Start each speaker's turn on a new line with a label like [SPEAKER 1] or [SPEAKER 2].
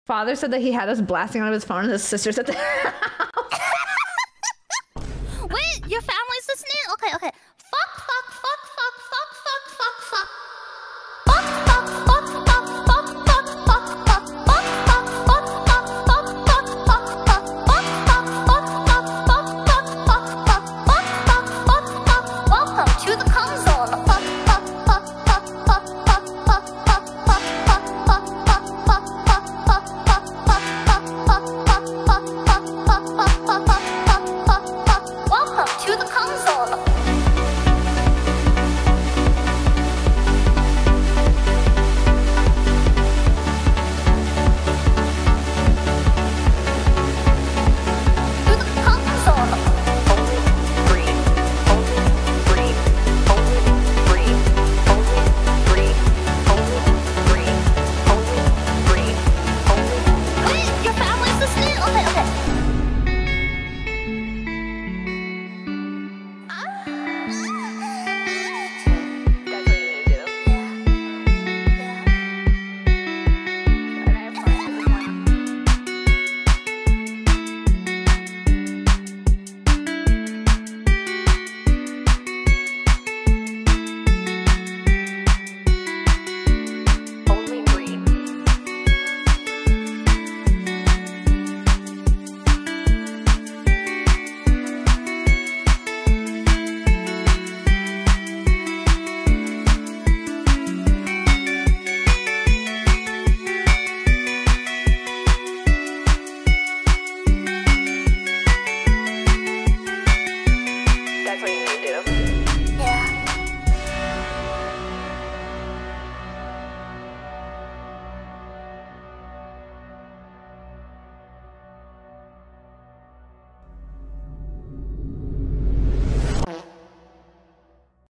[SPEAKER 1] Father said that he had us blasting out of his phone and his sister's at the house.
[SPEAKER 2] Wait, your family's listening? Okay, okay.